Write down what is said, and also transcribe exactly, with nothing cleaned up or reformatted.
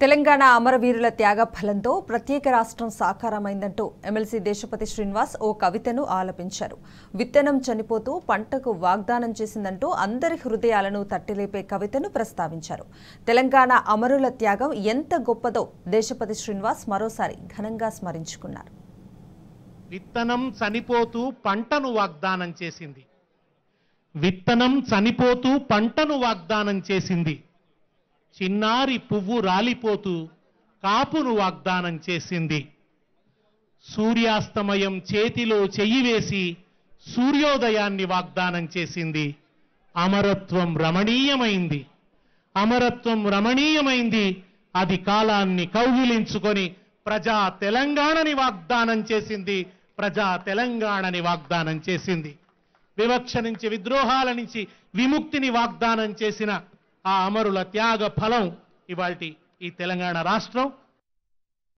తెలంగాణ అమరవీరుల త్యాగ ఫలంతో ప్రత్యేక రాష్ట్రం సాకారమైందంటూ ఎమ్మెల్సీ దేశపతి శ్రీనివాస్ ఓ కవితను ఆలపించారు. విత్తనం చనిపోతూ పంటకు వాగ్దానం చేసిందంటూ అందరి హృదయాలను తట్టిలేపే కవితను ప్రస్తావించారు. తెలంగాణ అమరుల త్యాగం ఎంత గొప్పదో దేశపతి శ్రీనివాస్ మరోసారి ఘనంగా స్మరించుకున్నారు. విత్తనం చనిపోతూ పంటను వాగ్దానం చేసింది. విత్తనం చనిపోతూ పంటను వాగ్దానం చేసింది. చిన్నారి పువ్వు రాలిపోతూ కాపును వాగ్దానం చేసింది. సూర్యాస్తమయం చేతిలో చెయ్యి వేసి సూర్యోదయాన్ని వాగ్దానం చేసింది. అమరత్వం రమణీయమైంది. అమరత్వం రమణీయమైంది. అది కాలాన్ని కౌగిలించుకొని ప్రజా తెలంగాణని వాగ్దానం చేసింది. ప్రజా తెలంగాణని వాగ్దానం చేసింది. వివక్ష నుంచి, విద్రోహాల నుంచి విముక్తిని వాగ్దానం చేసిన ఆ అమరుల త్యాగ ఫలం ఇవాల్టి ఈ తెలంగాణ రాష్ట్రం.